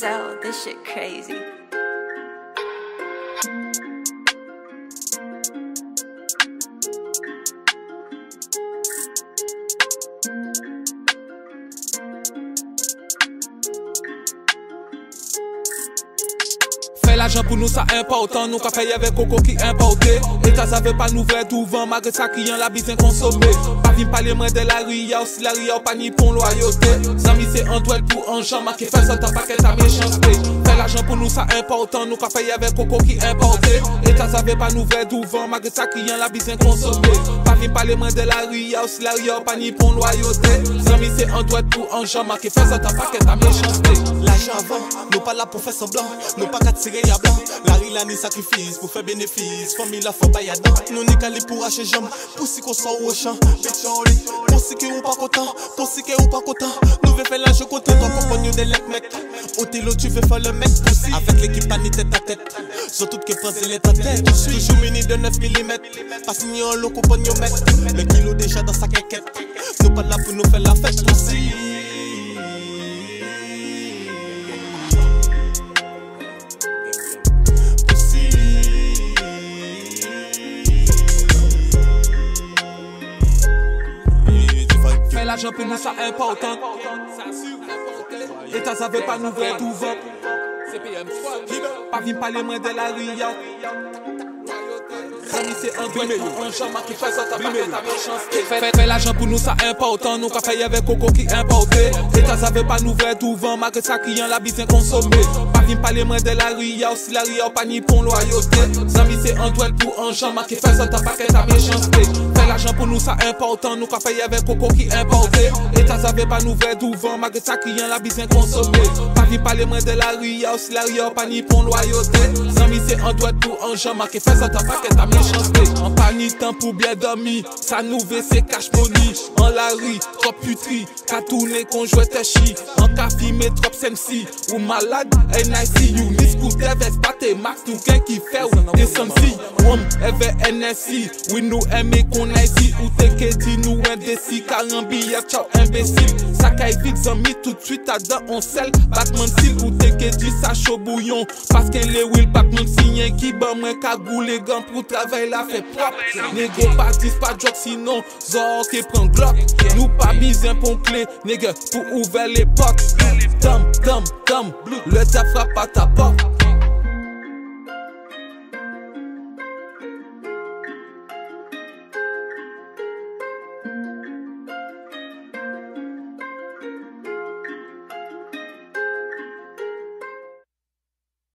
sell. This shit crazy. Fais l'argent pour nous, ça important. Nous, qu'a fait avec Coco qui importé. Et ça savait pas nous vrai tout vent, malgré ça, client la bise consommé. Pas vin parler moins de la ria, aussi la ria, pas ni pour loyauté. Zami, c'est un duel pour un jambe, qui fait ça, t'as pas qu'elle ta méchanceté. Fais l'argent pour nous, ça important. Nous, qu'a fait avec Coco qui importé. Et ça savait pas nous vrai tout vent, malgré ça, client la bise consommé. Pas vin parler moins de la ria, aussi la ria, pas ni pour loyauté. Zami, c'est un duel pour un jambe, qui fait ça, t'as pas qu'elle ta méchanceté. L'argent avant, nous pas là pour faire semblant, nous pas qu'à tirer à blanc. La rila ni sacrifice pour faire bénéfice, famille la faut pas y a dedans. Nous n'y calé pour acheter jambes, pour si qu'on sort au champ. Bitch en lit, pour si que ou pas content, pour si que ou pas content. Nous veut faire l'argent côté, ton compagnon de l'ec mec. Othello tu veux faire le mec poussi. Avec l'équipe pas ni tête à tête, surtout que prendre les ta tête. Toujours mini de 9 mm, pas signé en lot compagnon mec. Le kilo déjà dans sa quéquette, nous pas là pour nous faire la fête poussi. Fais l'argent pour nous, ça important. Et ça savait pas nous vrai tout vent. Pas vin parler moins de la ria. Zami, c'est un duel pour un jambe, qui fait ça, t'as pas fait ta méchanceté. Fais l'argent pour nous, ça important. Nous, qu'a fait avec Coco qui importé. Et ça savait pas nous vrai tout vent, malgré ça, client la bise consommé. Pas vin parler moins de la ria, aussi la ria, pas ni pour loyauté. Zami, c'est un duel pour un jambe, qui fait ça, t'as pas fait ta méchanceté. Fais l'argent pour nous, ça important. Nous, qu'a fait avec Coco qui importé. Et ça savait pas nous vrai tout vent, malgré ça, client la bise consommé. Pas vin parler moins de la ria, aussi la ria, pas ni pour loyauté. Zami, c'est un duel pour un jambe, qui fait ça, t'as pas fait ta méchanceté. En pas ni temps pour bien dormir, ça nous veut c'est cash money. En la rue, trop putri, qu'à tourner qu'on jouait tes chi. En qu'à filmer trop sensi, ou malade, NICU. Ni scooter, veste pas tes max, tout qu'un qui fait ou des samsi. Wom, eve NSI, oui nous aimer qu'on a ici. Ou t'es que dit nous indécis, car un billet, ciao imbécile. Ça caille vite, zami tout de suite, à dedans on sel. Batman style, ou t'es que dit ça chaud bouillon. Parce que les will Batman signe qui bat moins cagou les gants pour travailler la fait propre. Négo pas 10, pas de joke sinon Zor qui prend Glock. Nous pas besoin pour clé, nègre pour ouvrir les portes. Dum, dum, dum, le tap frappe à ta porte.